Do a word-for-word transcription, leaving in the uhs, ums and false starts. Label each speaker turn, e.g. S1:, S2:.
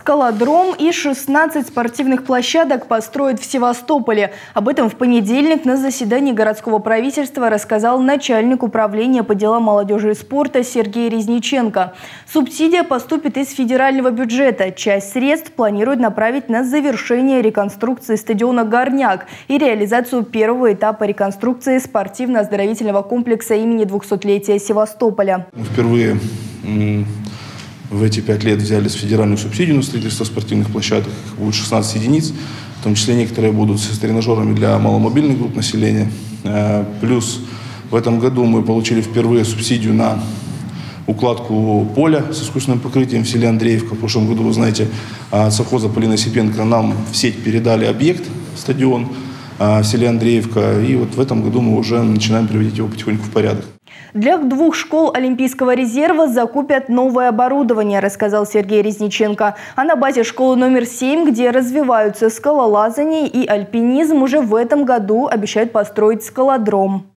S1: Скалодром и шестнадцать спортивных площадок построят в Севастополе. Об этом в понедельник на заседании городского правительства рассказал начальник управления по делам молодежи и спорта Сергей Резниченко. Субсидия поступит из федерального бюджета. Часть средств планируют направить на завершение реконструкции стадиона «Горняк» и реализацию первого этапа реконструкции спортивно-оздоровительного комплекса имени двухсотлетия Севастополя.
S2: Впервые в эти пять лет взяли федеральную субсидию на строительство спортивных площадок. Их будет шестнадцать единиц, в том числе некоторые будут с тренажерами для маломобильных групп населения. Плюс в этом году мы получили впервые субсидию на укладку поля с искусственным покрытием в селе Андреевка. В прошлом году, вы знаете, от совхоза Полина Осипенко нам в сеть передали объект, стадион в селе Андреевка. И вот в этом году мы уже начинаем приводить его потихоньку в порядок.
S1: Для двух школ Олимпийского резерва закупят новое оборудование, рассказал Сергей Резниченко. А на базе школы номер семь, где развиваются скалолазание и альпинизм, уже в этом году обещают построить скалодром.